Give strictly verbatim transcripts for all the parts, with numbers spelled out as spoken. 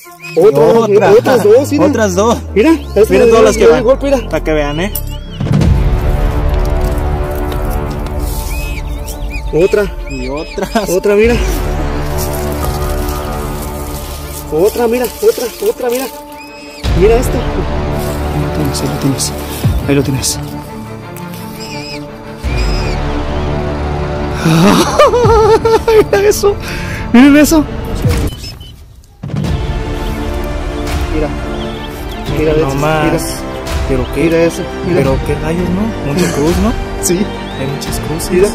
Otra, Otra. otras dos, mira. Otras dos. Mira, este Miren todas las que van. golpe, mira. Para que vean, eh. Otra, Y otras. otra, mira. Otra, mira, otra, otra, mira. Mira esta. Ahí lo tienes, ahí lo tienes. Ahí lo tienes. Mira eso. Miren eso. Mira. Mira, No más. mira. Pero qué. Mira eso. Mira. Pero qué rayos, ¿no? Mucha cruz, ¿no? Sí. Hay muchas cruces. Mira.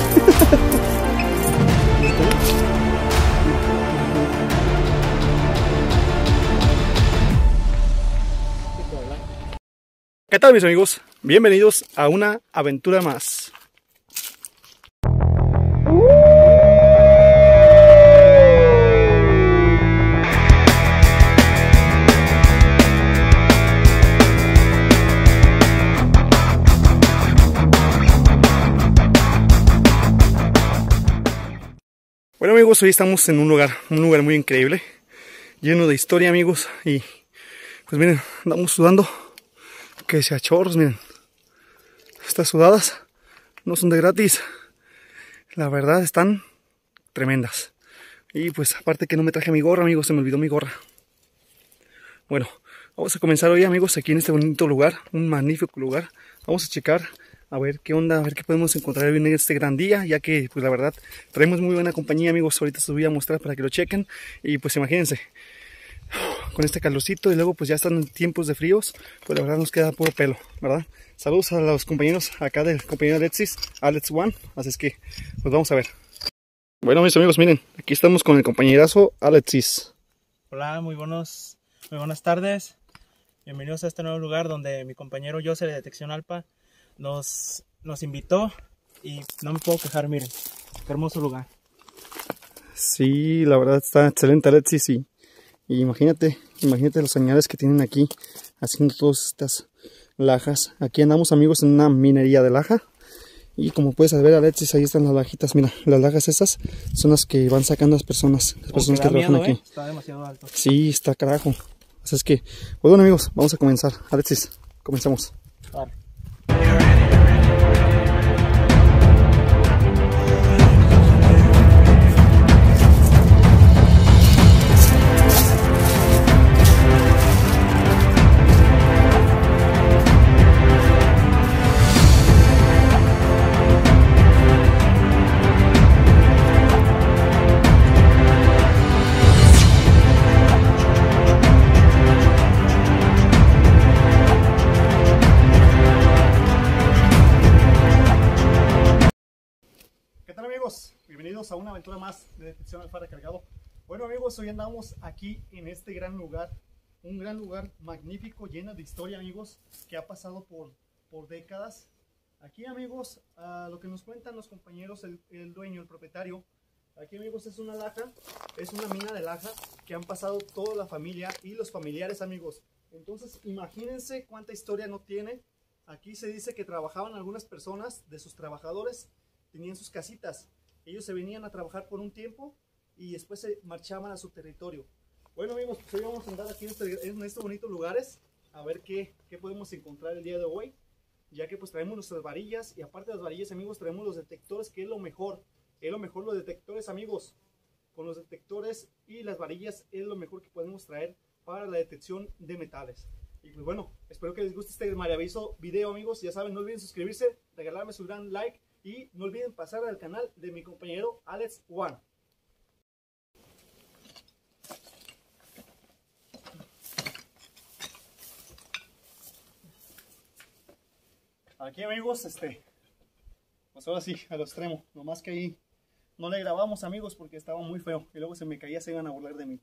¿Qué tal, mis amigos? Bienvenidos a una aventura más. Bueno, amigos, hoy estamos en un lugar, un lugar muy increíble, lleno de historia, amigos, y pues miren, andamos sudando, que sea chorros, miren, estas sudadas no son de gratis, la verdad están tremendas, y pues aparte que no me traje mi gorra, amigos, se me olvidó mi gorra. Bueno, vamos a comenzar hoy, amigos, aquí en este bonito lugar, un magnífico lugar, vamos a checar a ver qué onda, a ver qué podemos encontrar hoy en este gran día, ya que pues la verdad traemos muy buena compañía, amigos. Ahorita se los voy a mostrar para que lo chequen y pues imagínense, con este calorcito y luego pues ya están en tiempos de fríos, pues la verdad nos queda puro pelo, ¿verdad? Saludos a los compañeros acá del compañero Alexis, Alex One, así es que pues vamos a ver. Bueno, mis amigos, miren, aquí estamos con el compañerazo Alexis. Hola, muy buenos, muy buenas tardes. Bienvenidos a este nuevo lugar donde mi compañero Jose de Detección Alpa Nos, nos invitó y no me puedo quejar, miren, qué hermoso lugar. Sí, la verdad está excelente, Alexis, y, y imagínate, imagínate los señales que tienen aquí haciendo todas estas lajas. Aquí andamos, amigos, en una minería de laja y como puedes ver, Alexis, ahí están las lajitas. Mira, las lajas esas son las que van sacando las personas, las personas que trabajan miedo, aquí. ¿eh? Está demasiado alto. Sí, está carajo. Así es que, pues bueno, amigos, vamos a comenzar. Alexis, comenzamos. Vale. Bienvenidos a una aventura más de Detección Alfa Recargado. Bueno, amigos, hoy andamos aquí en este gran lugar, un gran lugar magnífico, lleno de historia, amigos, que ha pasado por, por décadas. Aquí, amigos, uh, lo que nos cuentan los compañeros, el, el dueño, el propietario, aquí, amigos, es una laja, es una mina de laja que han pasado toda la familia y los familiares, amigos. Entonces, imagínense cuánta historia no tiene. Aquí se dice que trabajaban algunas personas, de sus trabajadores, tenían sus casitas. Ellos se venían a trabajar por un tiempo y después se marchaban a su territorio. Bueno, amigos, pues hoy vamos a andar aquí en, este, en estos bonitos lugares a ver qué, qué podemos encontrar el día de hoy, ya que pues traemos nuestras varillas y aparte de las varillas, amigos, traemos los detectores, que es lo mejor. Es lo mejor los detectores, amigos. Con los detectores y las varillas es lo mejor que podemos traer para la detección de metales. Y pues bueno, espero que les guste este maravilloso video, amigos. Ya saben, no olviden suscribirse, regalarme su gran like. Y no olviden pasar al canal de mi compañero Alex One. Aquí, amigos, este, pues ahora sí, a lo extremo. Nomás que ahí no le grabamos, amigos, porque estaba muy feo. Y luego se me caía, se iban a burlar de mí.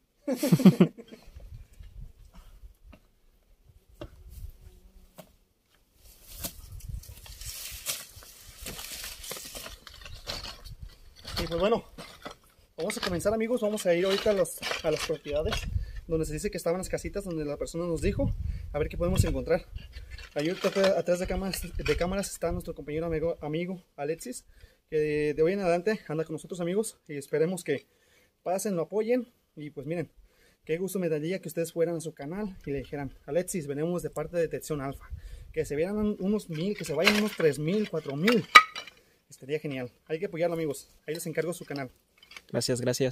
Y pues bueno, vamos a comenzar, amigos. Vamos a ir ahorita a, los, a las propiedades donde se dice que estaban las casitas donde la persona nos dijo, a ver qué podemos encontrar. Ahí ahorita atrás de cámaras, de cámaras está nuestro compañero amigo, amigo Alexis, que de hoy en adelante anda con nosotros, amigos, y esperemos que pasen, lo apoyen. Y pues miren, Qué gusto me daría que ustedes fueran a su canal y le dijeran: Alexis, venimos de parte de Detección Alfa. Que se vieran unos mil, que se vayan unos tres mil, cuatro mil. Estaría genial. Hay que apoyarlo, amigos. Ahí les encargo su canal. Gracias, gracias.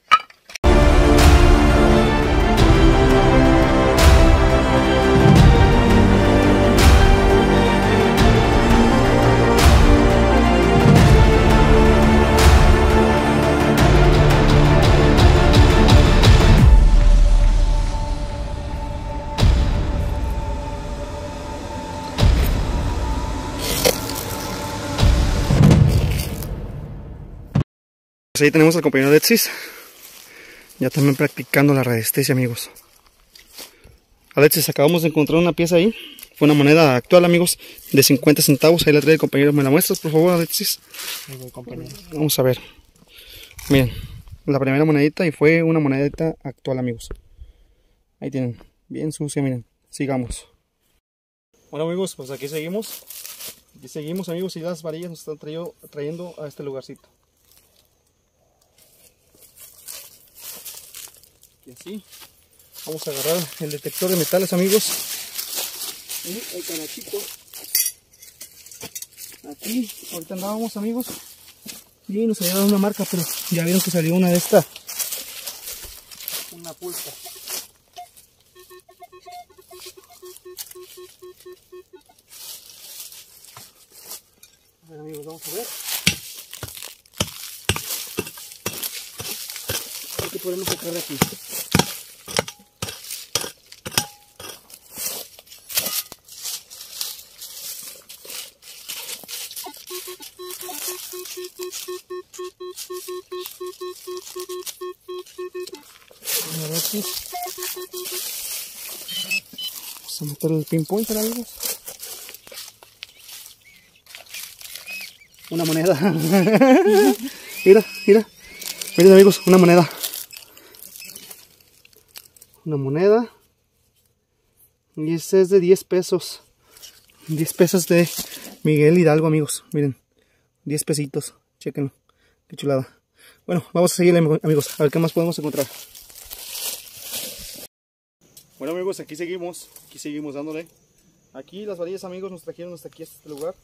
Pues ahí tenemos al compañero Alexis, ya también practicando la resistencia, amigos. Alexis, acabamos de encontrar una pieza ahí. Fue una moneda actual, amigos, de cincuenta centavos. Ahí la trae el compañero. ¿Me la muestras, por favor, Alexis? Vamos a ver. Miren, la primera monedita, y fue una monedita actual, amigos. Ahí tienen, bien sucia, miren. Sigamos. Bueno, amigos, pues aquí seguimos. Aquí seguimos, amigos, y las varillas nos están trayendo, trayendo a este lugarcito. Y así vamos a agarrar el detector de metales, amigos, y el canachito. Aquí ahorita andábamos, amigos, y nos había dado una marca, pero ya vieron que salió una de estas, una pulpa. A ver, amigos, vamos a ver qué podemos sacar de aquí. Vamos a meter el pinpointer, amigos. Una moneda. Mira, mira. Miren, amigos, una moneda. Una moneda. Y este es de diez pesos. diez pesos de Miguel Hidalgo, amigos. Miren, diez pesitos. Chequenlo. Qué chulada. Bueno, vamos a seguirle, amigos. A ver qué más podemos encontrar. Bueno, amigos, aquí seguimos. Aquí seguimos dándole. Aquí las varillas, amigos, nos trajeron hasta aquí, a este lugar.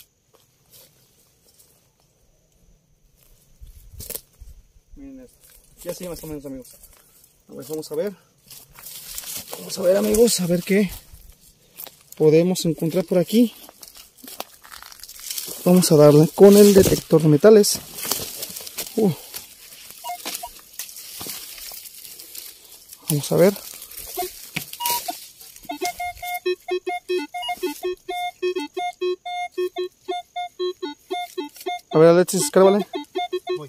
Miren esto. Y así más o menos, amigos. A ver, vamos a ver. Vamos a ver, amigos, a ver qué podemos encontrar por aquí. Vamos a darle con el detector de metales. Uh. Vamos a ver. A ver, Alexis, escárvale. Voy.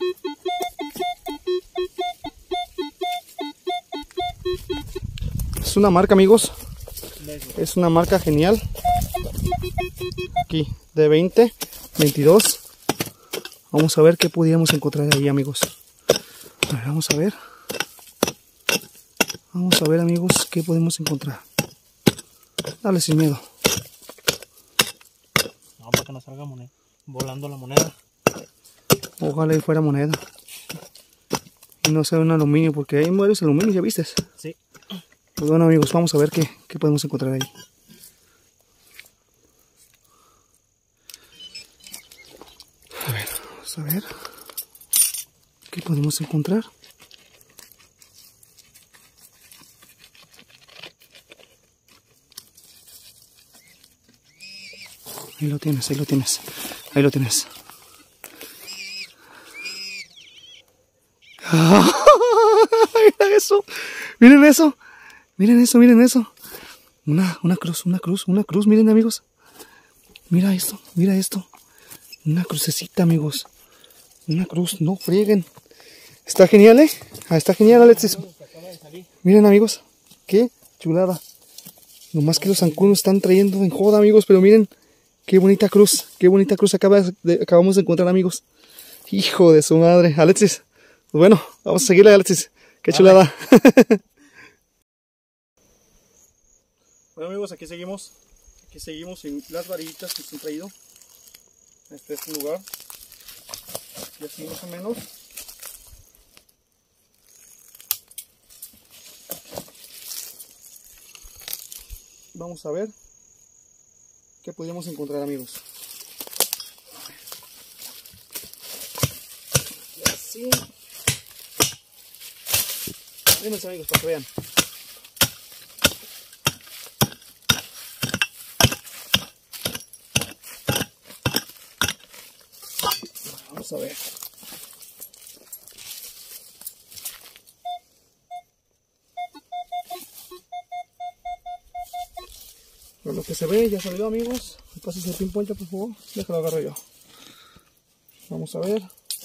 Es una marca, amigos. Es una marca genial. Aquí, de veinte, veintidós. Vamos a ver qué podíamos encontrar ahí, amigos. A ver, vamos a ver. Vamos a ver, amigos, qué podemos encontrar. Dale sin miedo. No, para que no salga moneda, volando la moneda. Ojalá y fuera moneda. Y no sea un aluminio, porque hay varios aluminios, ¿ya viste? Sí. Pues bueno, amigos, vamos a ver qué, qué podemos encontrar ahí. A ver, vamos a ver qué podemos encontrar. Ahí lo tienes, ahí lo tienes, ahí lo tienes. Mira eso, miren eso, miren eso, miren eso. Una, una cruz, una cruz, una cruz, miren, amigos. Mira esto, mira esto. Una crucecita, amigos. Una cruz, no frieguen. Está genial, ¿eh? Ah, está genial, Alexis. Miren, amigos, qué chulada. Nomás que los zancudos están trayendo en joda, amigos, pero miren. Qué bonita cruz, qué bonita cruz acaba de, acabamos de encontrar, amigos. Hijo de su madre. Alexis, pues bueno, vamos a seguirle, Alexis. Qué chulada. Bueno, amigos, aquí seguimos. Aquí seguimos sin las varillitas que se han traído. Este es un lugar. Y así más o menos. vamos a ver qué podemos encontrar, amigos. Y así. Mírense, amigos, para que vean. Vamos a ver. Por lo que se ve, ya salió, amigos. Pases el pinpointer, por favor. Déjalo agarro yo. Vamos a ver.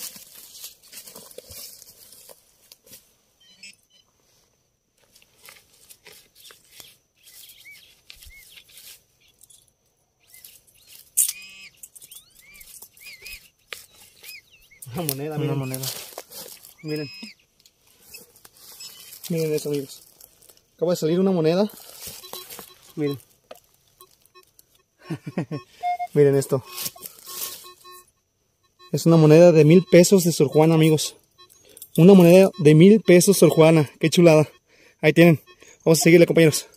Una moneda, miren. Una moneda. Miren. Miren eso, amigos. Acaba de salir una moneda. Miren. Miren esto. Es una moneda de mil pesos de Sor Juana, amigos. Una moneda de mil pesos Sor Juana. Qué chulada. Ahí tienen. Vamos a seguirle, compañeros.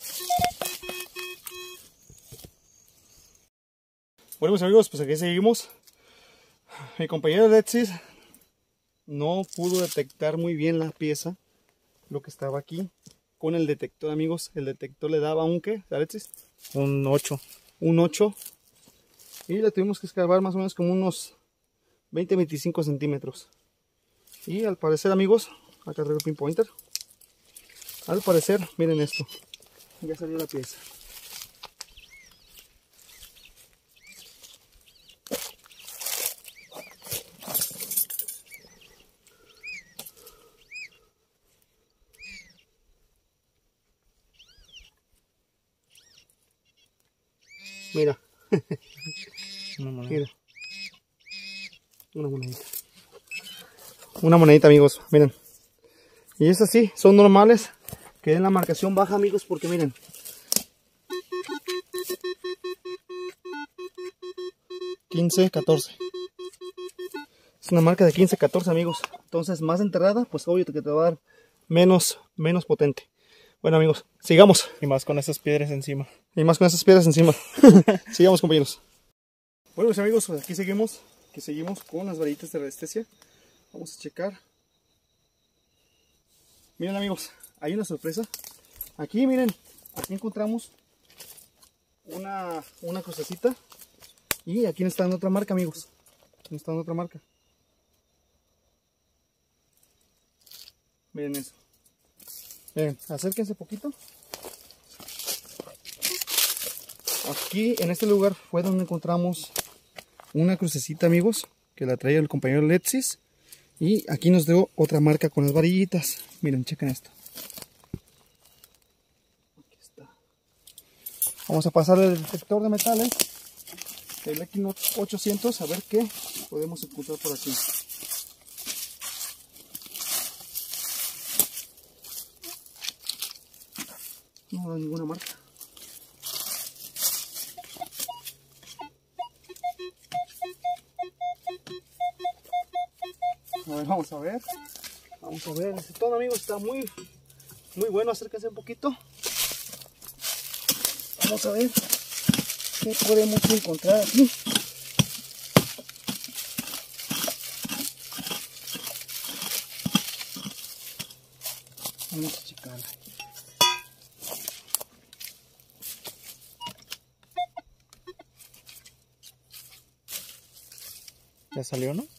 Bueno, pues amigos, pues aquí seguimos. Mi compañero Alexis no pudo detectar muy bien la pieza, lo que estaba aquí. Con el detector, amigos, el detector le daba un ¿qué, Alexis? Un ocho. Un ocho. Y le tuvimos que escarbar más o menos como unos veinte a veinticinco centímetros. Y al parecer, amigos, acá traigo el pinpointer. Al parecer, miren esto. Ya salió la pieza. Mira. Una moneda. Mira. Una monedita. Una monedita, amigos. Miren. Y es así. Son normales. Que den la marcación baja, amigos. Porque miren. quince, catorce. Es una marca de quince, catorce, amigos. Entonces, más enterrada, pues obvio que te va a dar menos, menos potente. Bueno, amigos, sigamos. Y más con esas piedras encima. Y más con esas piedras encima. Sigamos, compañeros. Bueno, pues amigos, pues aquí seguimos. Aquí seguimos con las varitas de radiestesia. Vamos a checar. Miren, amigos, hay una sorpresa. Aquí, miren, aquí encontramos una, una crucecita. Y aquí nos está dando otra marca, amigos. Nos está dando otra marca. Miren eso. Miren, acérquense poquito. Aquí en este lugar fue donde encontramos una crucecita, amigos, que la traía el compañero Alexis. Y aquí nos dio otra marca con las varillitas. Miren, chequen esto. Aquí está. Vamos a pasar el detector de metales del Equinox ochocientos a ver qué podemos encontrar por aquí. No da ninguna marca. A ver, vamos a ver. Vamos a ver. Este tono, amigos, está muy, muy bueno. Acérquense un poquito. Vamos a ver qué podemos encontrar aquí. Vamos a checarla. ¿Ya salió, no?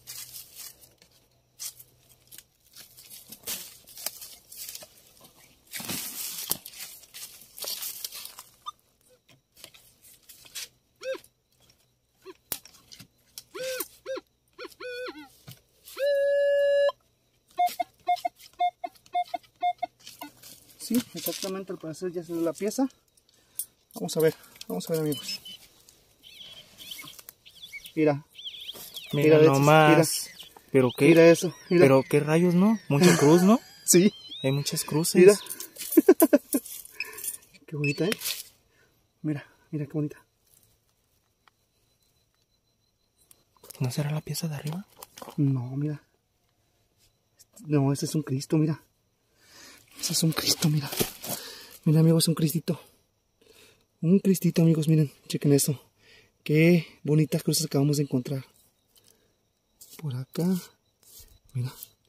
Sí, exactamente, al parecer ya salió la pieza. Vamos a ver, vamos a ver, amigos. Mira. Mira, Mira, nomás. mira. Pero qué, Mira eso, mira. pero qué rayos, ¿no? Mucha cruz, ¿no? Sí. Hay muchas cruces. Mira. Qué bonita, ¿eh? Mira, mira qué bonita. ¿No será la pieza de arriba? No, mira. No, ese es un Cristo, mira. Ese es un Cristo, mira. Mira, amigo, es un Cristito. Un cristito, amigos, miren, chequen eso. Qué bonitas cruces acabamos de encontrar. Por acá, mira.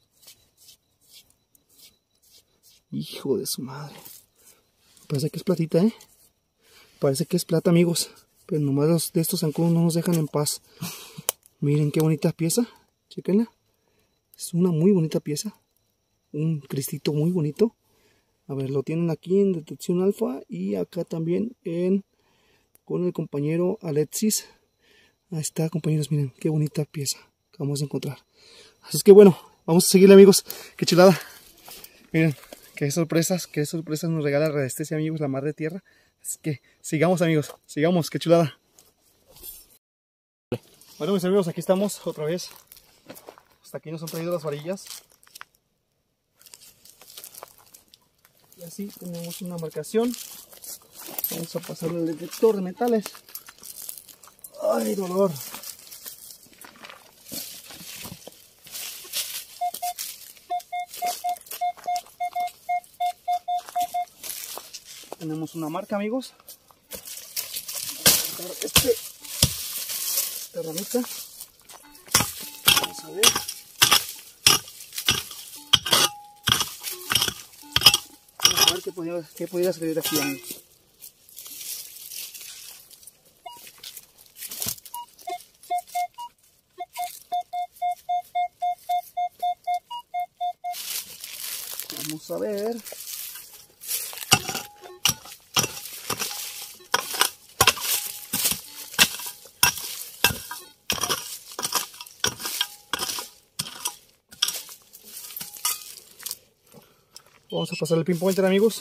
Hijo de su madre. Parece que es platita, ¿eh? Parece que es plata, amigos. Pero nomás los de estos zancudos no nos dejan en paz. Miren qué bonita pieza. Chequenla. Es una muy bonita pieza. Un cristito muy bonito. A ver, lo tienen aquí en detección alfa. Y acá también en con el compañero Alexis. Ahí está, compañeros. Miren qué bonita pieza que vamos a encontrar. Así es que bueno, vamos a seguirle, amigos. Qué chulada. Miren, qué sorpresas, qué sorpresas nos regala Radiestesia, amigos, la madre tierra. Así que sigamos, amigos, sigamos, qué chulada. Bueno, mis amigos, aquí estamos otra vez. Hasta aquí nos han traído las varillas. Y así tenemos una marcación. Vamos a pasar el detector de metales. ¡Ay, dolor! Tenemos una marca, amigos. Este, esta ramita. Vamos a ver. Vamos a ver qué podría, qué podría salir aquí, amigos. Vamos a ver. Vamos a pasar el pinpointer, amigos.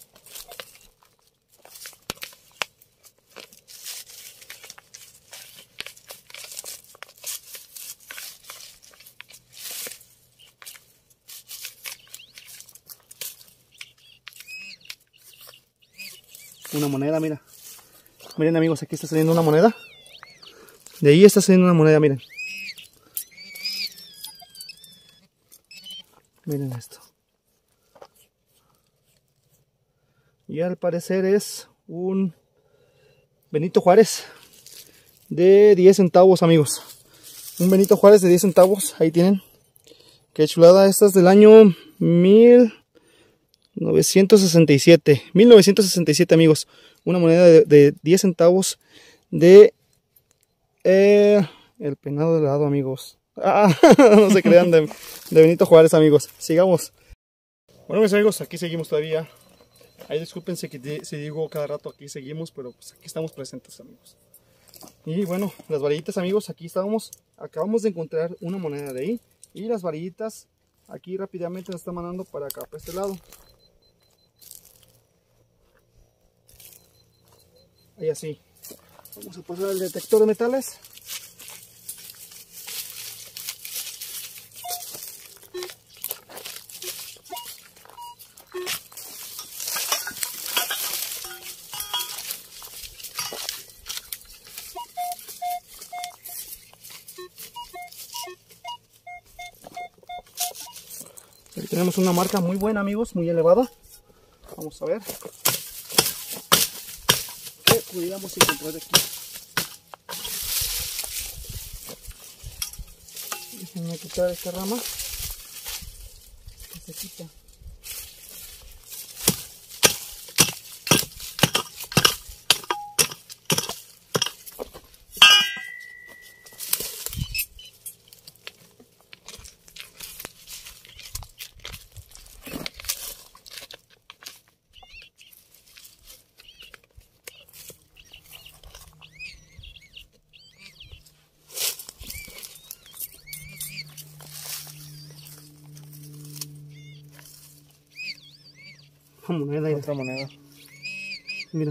Una moneda, mira. Miren, amigos, aquí está saliendo una moneda. De ahí está saliendo una moneda, miren. Miren esto. Y al parecer es un Benito Juárez de diez centavos, amigos. Un Benito Juárez de diez centavos. Ahí tienen. Qué chulada. Esta es del año mil novecientos sesenta y siete. mil novecientos sesenta y siete, amigos. Una moneda de, de diez centavos de eh, el penado de lado, amigos. Ah, no se crean, de, de Benito Juárez, amigos. Sigamos. Bueno, mis amigos, aquí seguimos todavía. Ahí discúlpense que si digo cada rato aquí seguimos, pero pues aquí estamos presentes, amigos. Y bueno, las varillitas, amigos, aquí estábamos, acabamos de encontrar una moneda de ahí. Y las varillitas aquí rápidamente nos están mandando para acá, para este lado. Ahí así. Vamos a pasar el detector de metales. Aquí tenemos una marca muy buena, amigos, muy elevada. Vamos a ver qué pudiéramos encontrar aquí. Déjenme quitar esta rama que se quita. Una moneda y otra moneda. Mira.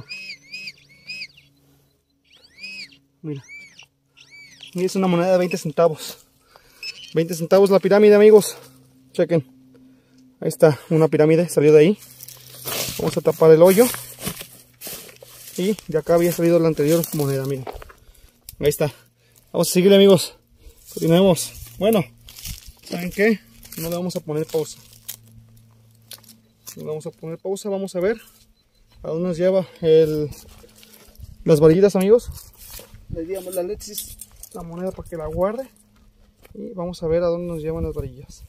Mira. Y es una moneda de veinte centavos. veinte centavos la pirámide, amigos. Chequen. Ahí está, una pirámide, salió de ahí. Vamos a tapar el hoyo. Y de acá había salido la anterior moneda, miren. Ahí está. Vamos a seguirle, amigos. Continuemos. Bueno, ¿saben qué? No le vamos a poner pausa. Le vamos a poner pausa, vamos a ver a dónde nos lleva el, las varillas, amigos. Le dimos a Alexis la moneda para que la guarde. Y vamos a ver a dónde nos llevan las varillas.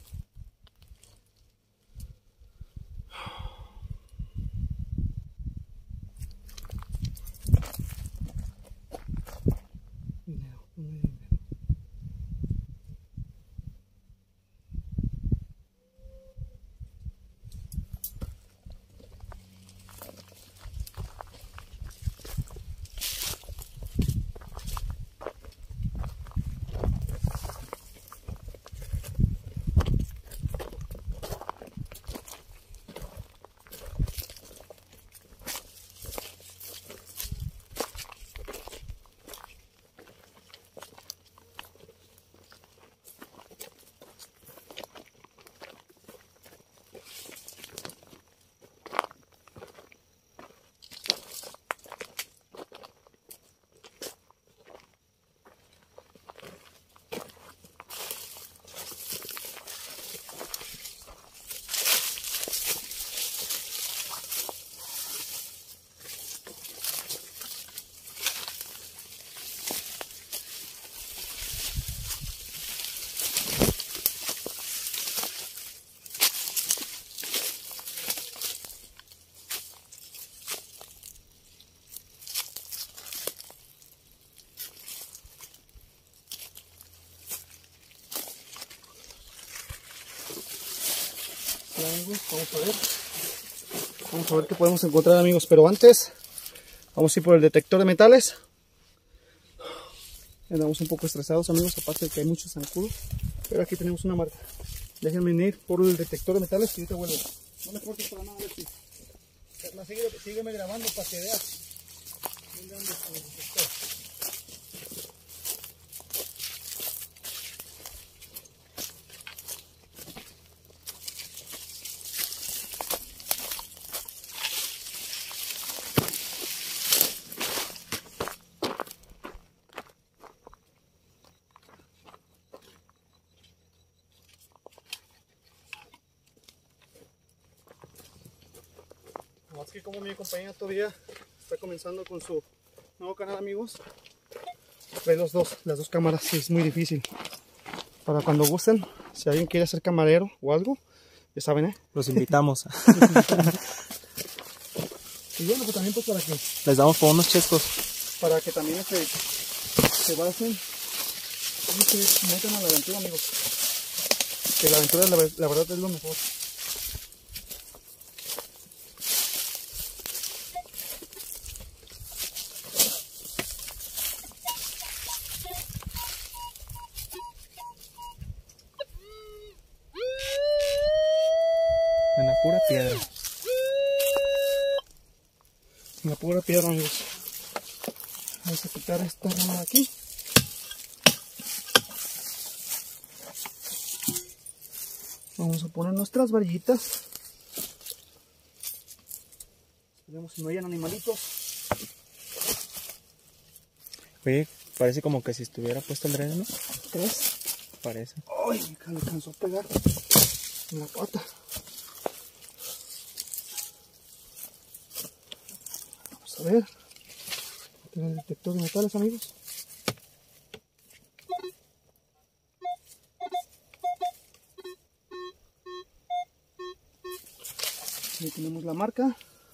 Vamos a ver, vamos a ver qué podemos encontrar, amigos, pero antes vamos a ir por el detector de metales. Andamos un poco estresados, amigos, aparte de que hay muchos zancudos, pero aquí tenemos una marca. Déjenme ir por el detector de metales y ahorita vuelvo. No me cortes para nada, Alexis. Sígueme, sígueme grabando para que veas dónde ando con el detector. Más que como mi compañera todavía está comenzando con su nuevo canal, amigos, trae los dos, las dos cámaras, sí, es muy difícil. Para cuando gusten, si alguien quiere ser camarero o algo, ya saben, ¿eh? Los invitamos. Y bueno, pues también pues para que... Les damos por unos chescos. Para que también se, se basen y se metan a la aventura, amigos. Que la aventura, la, la verdad, es lo mejor. En la pura piedra. En la pura piedra, amigos. Vamos a quitar esta rama de aquí. Vamos a poner nuestras varillitas. Esperemos que no hayan animalitos. Oye, parece como que si estuviera puesto el dreno, ¿no? ¿Crees? Parece. Ay, me alcanzó a pegar en la pata. Vamos a ver. El detector de metales, amigos. Ahí tenemos la marca.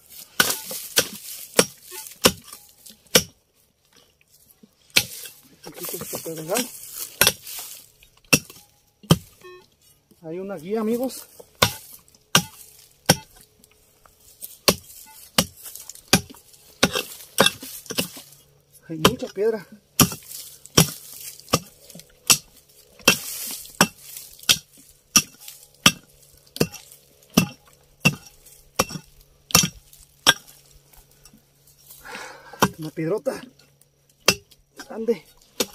Aquí está legal. Hay una guía, amigos. Hay mucha piedra. Una piedrota grande.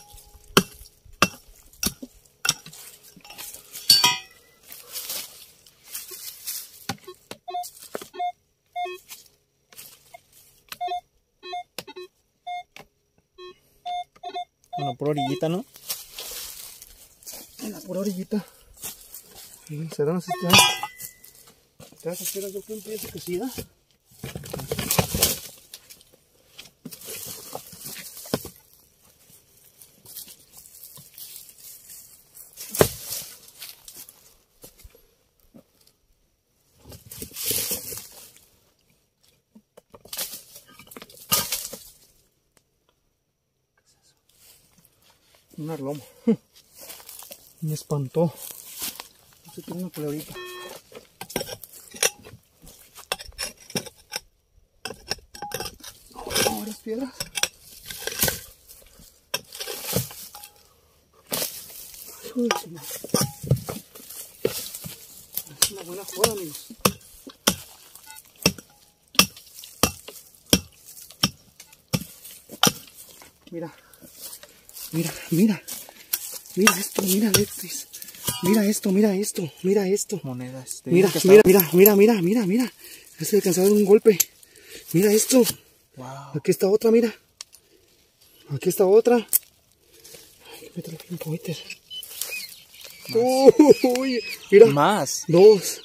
Bueno, por orillita, ¿no? En la pura orillita. Sí, serán así. Te vas a esperar, yo creo que sí, que sí, ¿eh? Una loma. Me espantó. No sé, tiene una culebrita. Oh, varias piedras. Hijo de su madre. Es una buena joda, amigos. Mira, mira, mira, mira esto, mira Alexis, mira esto, mira esto, mira esto, Monedas. mira, mira, mira, mira, mira, mira, mira, se alcanzó a dar un golpe, mira esto, Wow. aquí está otra, mira, aquí está otra, hay que meterle un poiter. Uy, mira, Más. dos,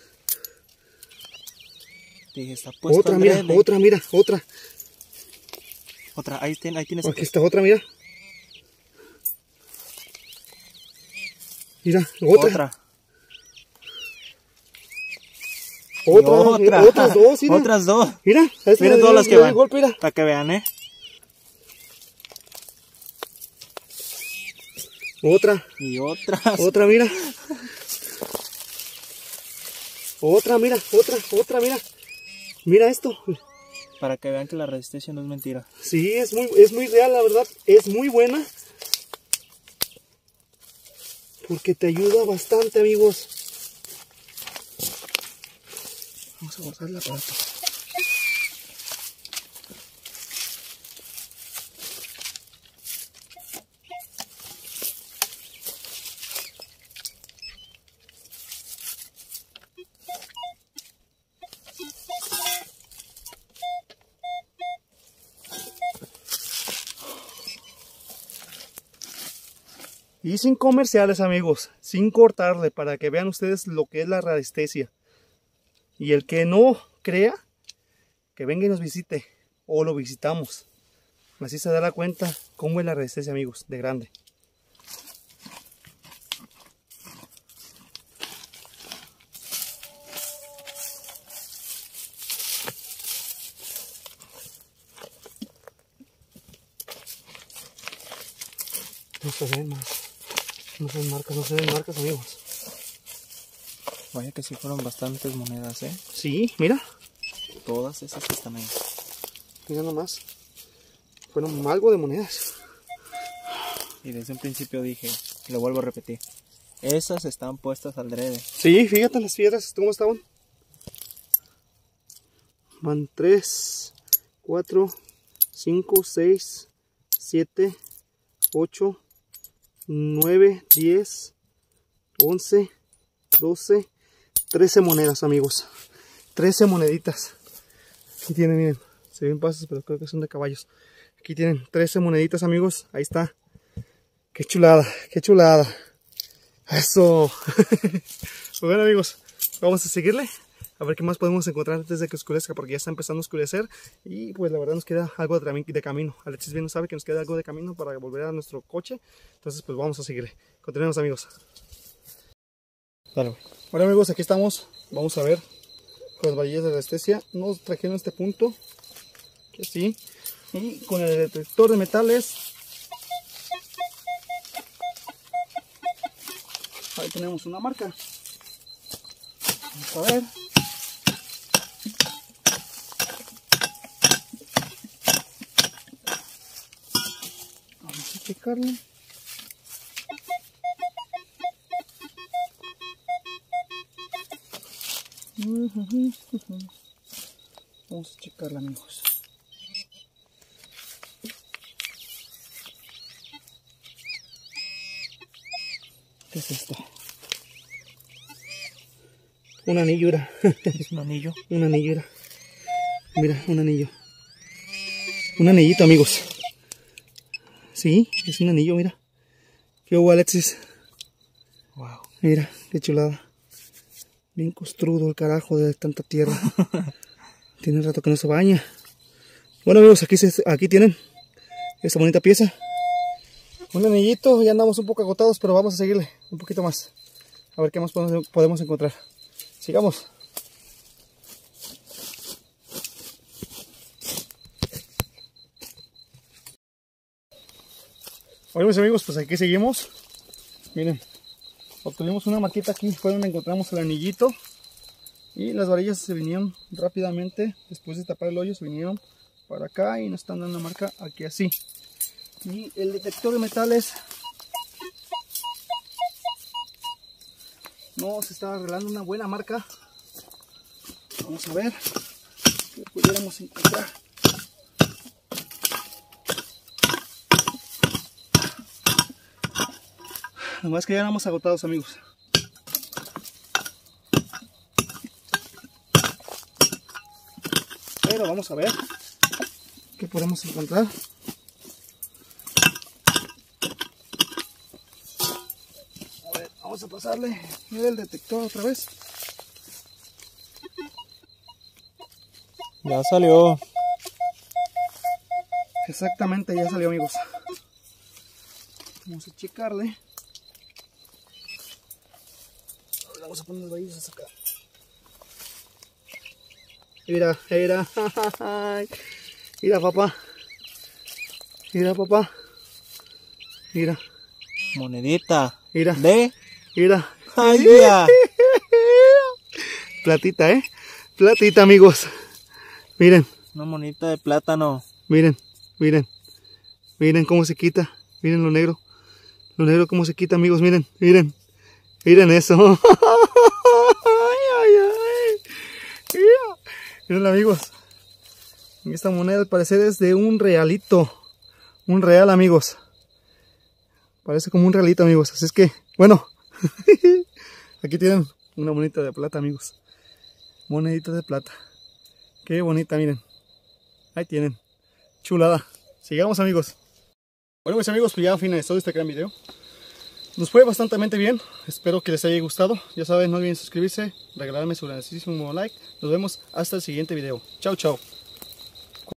Dije, está puesto otra, mira, adrede. otra, mira, otra, Otra, ahí, ten, ahí tienes. aquí está otra, mira, mira, otra. Otra. Otra, Y mira, otra. otras dos, mira. Otras dos. Mira, esta Miren le todas dio- las que le dio van. golpe, mira. Para que vean, ¿eh? Otra, Y otras. otra, mira. Otra, mira, otra, otra, mira. Mira esto. Para que vean que la resistencia no es mentira. Sí, es muy, es muy real, la verdad. Es muy buena. Porque te ayuda bastante, amigos. Vamos a guardar el aparato. Y sin comerciales, amigos, sin cortarle, para que vean ustedes lo que es la radiestesia. Y el que no crea, que venga y nos visite, o lo visitamos. Así se dará cuenta cómo es la radiestesia, amigos, de grande. No se ven más. No se ven marcas, no se ven marcas, amigos. Vaya que sí fueron bastantes monedas, ¿eh? Sí, mira. Todas esas que están ahí. Mira nomás. Fueron algo de monedas. Y desde un principio dije, lo vuelvo a repetir. Esas están puestas al drede. Sí, fíjate las piedras, ¿cómo estaban? Van tres, cuatro, cinco, seis, siete, ocho, nueve, diez, once, doce, trece monedas, amigos. trece moneditas. Aquí tienen, miren, se ven pasos, pero creo que son de caballos. Aquí tienen trece moneditas, amigos. Ahí está. Qué chulada, qué chulada. Eso. Pues bueno, amigos, vamos a seguirle. A ver qué más podemos encontrar antes de que oscurezca, porque ya está empezando a oscurecer. Y pues la verdad nos queda algo de, de camino. Alexis bien sabe que nos queda algo de camino para volver a nuestro coche. Entonces pues vamos a seguirle. Continuemos, amigos. Dale. Bueno, amigos, aquí estamos. Vamos a ver con las varillas de radiestesia. Nos trajeron este punto. Que sí. Y con el detector de metales. Ahí tenemos una marca. Vamos a ver. Vamos a checarle. Vamos a checarla, amigos. ¿Qué es esto? Un anillo, era. Es un anillo. Un anillo, era. Mira, un anillo. Un anillito, amigos. Sí, es un anillo, mira. ¿Qué hubo, Alexis? Wow. Mira, qué chulada. Bien construido el carajo de tanta tierra. Tiene rato que no se baña. Bueno, amigos, aquí, se, aquí tienen esta bonita pieza. Un anillito, ya andamos un poco agotados, pero vamos a seguirle un poquito más. A ver qué más podemos, podemos encontrar. Sigamos. Bueno, mis amigos, pues aquí seguimos. Miren, obtuvimos una marquita aquí, fue donde encontramos el anillito. Y las varillas se vinieron rápidamente, después de tapar el hoyo, se vinieron para acá y nos están dando una marca aquí así. Y el detector de metales nos está revelando una buena marca. Vamos a ver qué pudiéramos encontrar. Nomás que ya éramos agotados, amigos. Pero vamos a ver qué podemos encontrar. A ver, vamos a pasarle el detector otra vez. Ya salió. Exactamente, ya salió, amigos. Vamos a checarle. Vamos a poner los varillas acá. Mira, mira. Mira, papá. Mira, papá. Mira. Monedita. Mira. De. Mira. Ay, ya. Platita, ¿eh? Platita, amigos. Miren. Una monedita de plátano. Miren, miren. Miren cómo se quita. Miren lo negro. Lo negro cómo se quita, amigos. Miren, miren. Miren eso. Ay, ay, ay. Mira. Miren, amigos. Esta moneda al parecer es de un realito. Un real, amigos. Parece como un realito, amigos. Así es que, bueno. Aquí tienen una monedita de plata, amigos. Monedita de plata. Qué bonita, miren. Ahí tienen. Chulada. Sigamos, amigos. Bueno, mis amigos, pues ya finalizó este gran video. Nos fue bastante bien. Espero que les haya gustado. Ya saben, no olviden suscribirse, regalarme su grandísimo like. Nos vemos hasta el siguiente video. Chao, chao.